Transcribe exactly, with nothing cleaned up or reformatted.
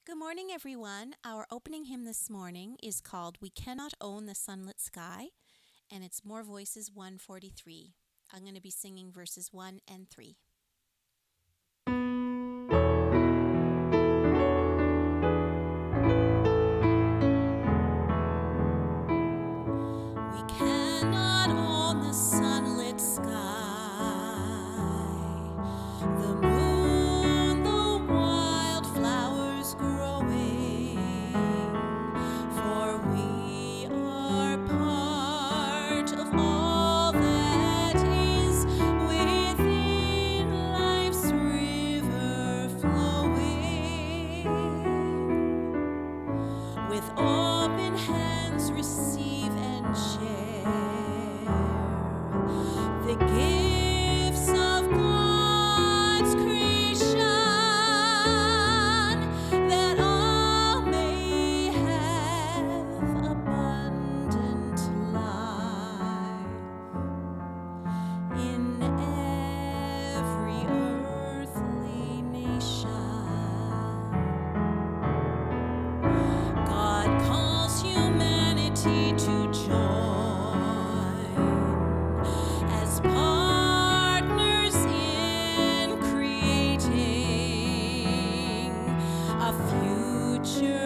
Good morning, everyone. Our opening hymn this morning is called We Cannot Own the Sunlit Sky, and it's More Voices one forty-three. I'm going to be singing verses one and three. We cannot own the sunlit sky, the moon, the wildflowers growing, for we are part of all that is within life's river flowing. With open hands receive and share the gifts of God's creation, that all may have abundant life in every earthly nation. God calls humanity to join as partners in creating a future